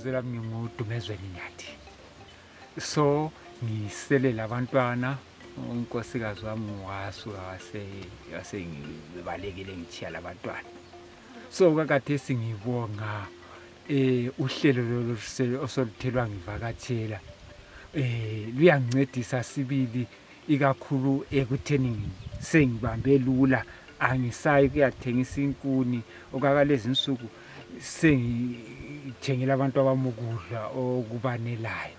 Ibizo lami nginguDumezweni Nyathi. So ngiselela abantwana unkosikazi wami ngwasu ngibalekile ngithiya labantwana. So kakade singibonga uhlelo osoluthelwa ngivakatshela luyangincedisa sibili ikakhulu ekutheni sengibambe lula angisayi kuyathengisa inkuni okakalezi insuku sengithengela abantu abamukudla okubanelayo.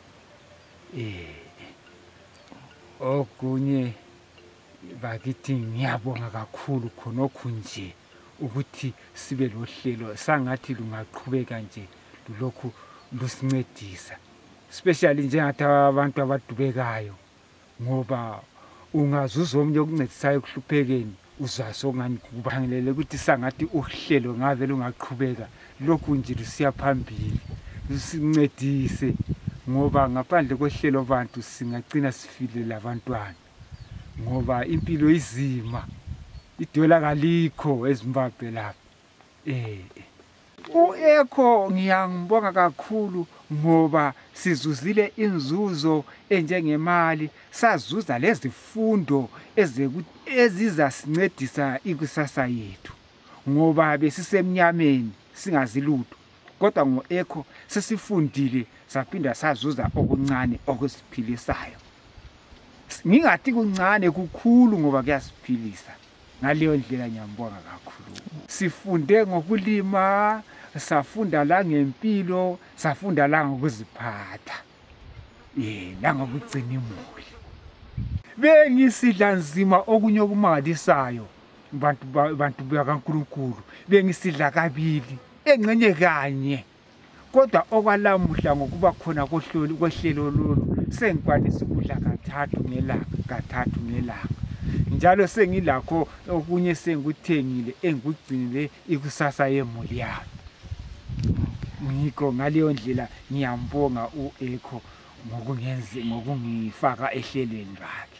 Okunye bakithi ngiyabonga kakhulu khonokho nje ukuthi sibe lohlelo sangathi lungaqhubeka nje lokhu lusincedisa especially njengathi abantu abadubekayo ngoba ungazuza omnye okuncedisayo kuhluphekeni uzwaso ngani kubangele ukuthi sangathi uhlelo ngave lungaqhubeka lokhu nje lusiya phambili lusincedise ngoba ngaphandle kohlelo abantu singagcina sifile labantwana ngoba impilo izima idola kalikho eZimbabwe lapha. Uekho ngiyangibonga kakhulu ngoba sizuzile inzuzo enjengemali sazuza lezifundo ezizasincedisa ikusasa yethu ngoba besisemnyameni singazi lutho kodwa ngoekho sesifundile saphinda sazuza okuncane okusiphilisayo. Ngingathi kuncane kukhulu ngoba kuyasiphilisa. Ngaleyo ndlela ngiyambonga kakhulu. Sifunde ngokulima, safunda la ngempilo, safunda la ngokuziphatha. Nangokugcina imuli. Bengisidla nzima okunye okumangalisayo bantu bakaNkulunkulu. Bengisidla kabili, engcenye kanye. Kodwa okwalamuhla ngokuba khona kohlelo lolu sengikwanisa ukudla kathathu ngelanga. Njalo sengilakho okunye sengikuthengile engikugcinile ikusasa yemuli yami. Ngikho ngaleyo ndlela ngiyambonga uekho ngokungifaka ehlelweni lakhe.